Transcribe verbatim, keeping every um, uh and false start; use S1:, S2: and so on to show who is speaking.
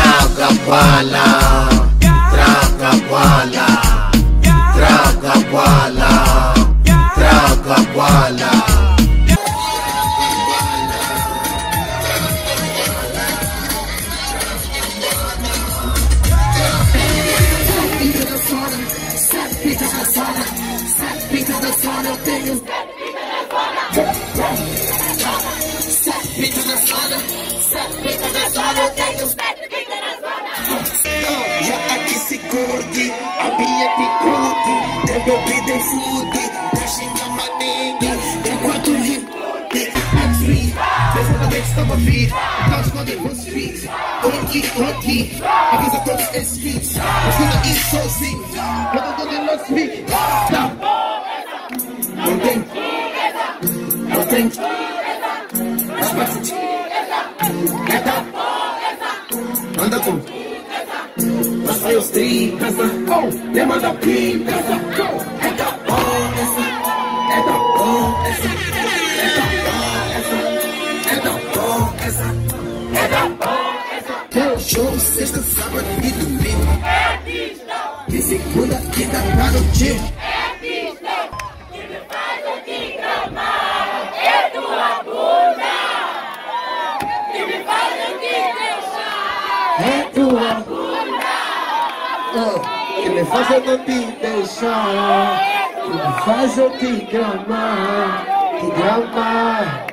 S1: traga bala, traga bala, traga bala, traga bala.
S2: Já aqui se curte, a minha te curte, tem bebida e food, tá xingando maninho, enquanto rio, free, pesadamente estava fit, nós quando eu speak, rocky, rocky, avisa todos esses beats, eu fui aqui sozinho, quando todo mundo speak, não tem, não tem, mas bastante, anda com. Nós vai os trim, pensa, oh, demanda pim, pensa, go, é da bom essa, é da bom essa, é da bom essa, é da bom essa, é da bom essa. Tem show sexta, sábado e domingo, é pista. De segunda, quinta, tá no time, é pista. Que me faz aqui clamar, é tua bunda. Que me faz aqui deixar, é tua bunda.
S1: Que me faz eu não te deixar, que me faz eu te gramar, te gramar.